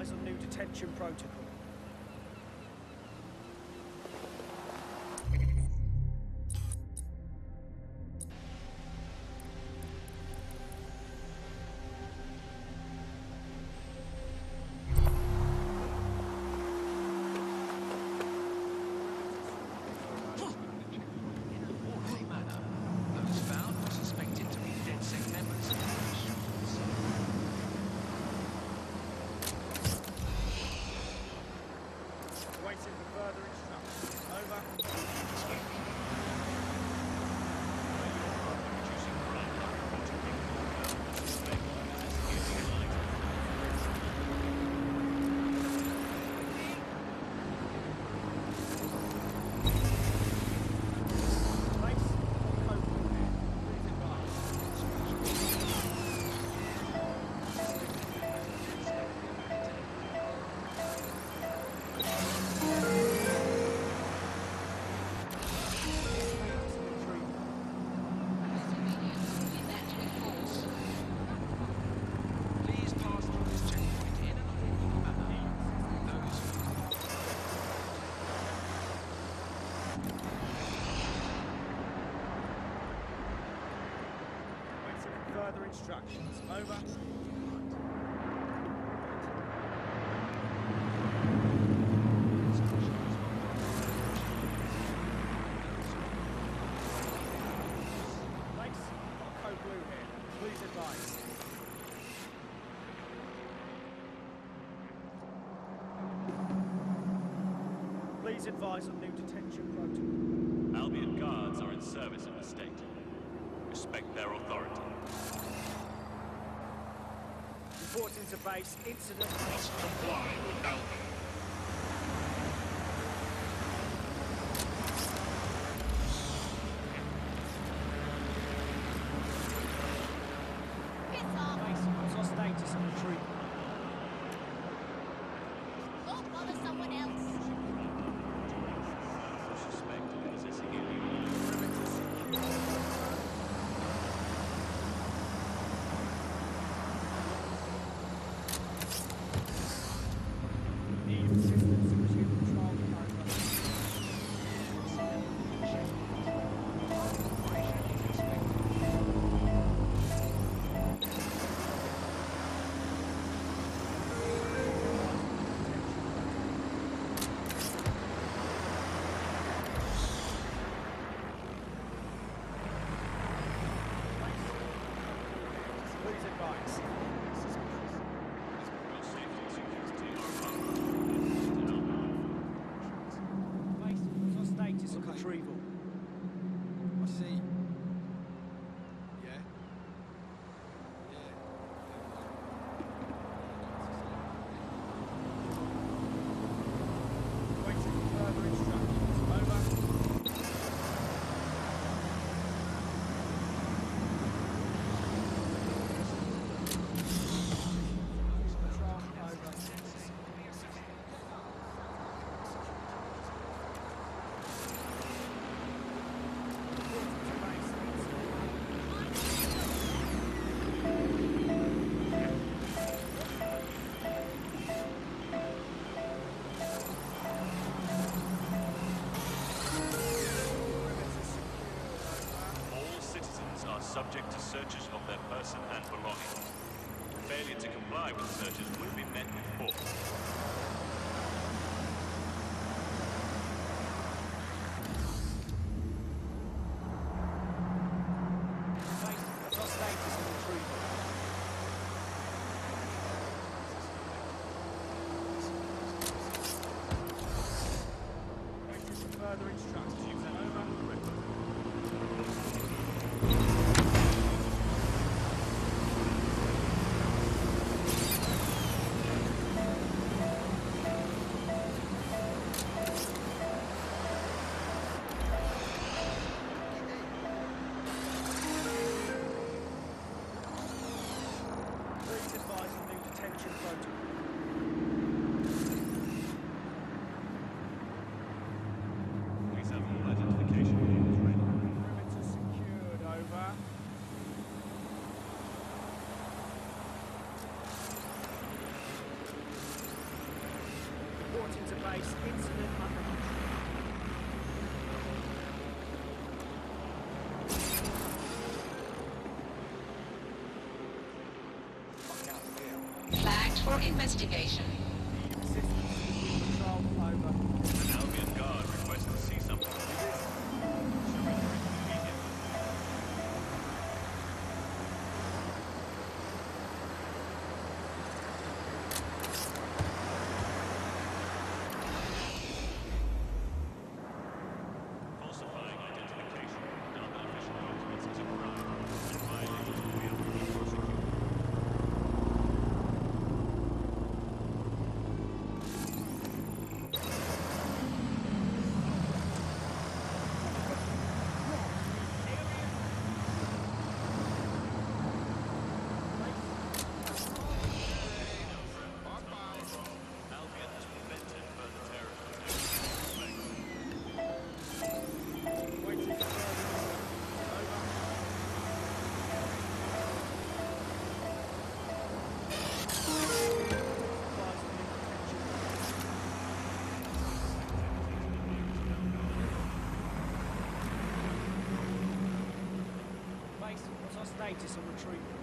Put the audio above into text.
advise on new detention protocol. Further instructions. Over. Place, got code blue here. Please advise. Please advise on new detention protocol. Albion guards are in service of the state. Respect their authority. Reporting to base, incident. Must comply with Albion. Base, what's our status of retreat? Go bother someone else. Suspect possessing illegal. Need assistance to resume control. Over. Please advise. Base, what's our status of retrieval? I see. Yeah. Waiting for further instructions. Over. Control, over. Reporting to base, incident. All citizens are subject to searches of their person and belongings. Failure to comply with searches will be met with force. Base, what's our status of retrieval? Waiting for further instructions. Over. Reporting to base. Incident under control. Fuck out of here. Flagged for investigation. Systems control. Over. An Albion guard requests to see something. Falsifying identification and other official documents is a crime, and violators will be able to be prosecuted. Albion has prevented further terrorist attacks. Waiting for further. Over. Supplies and new protection. Base, what's our status on retrieval?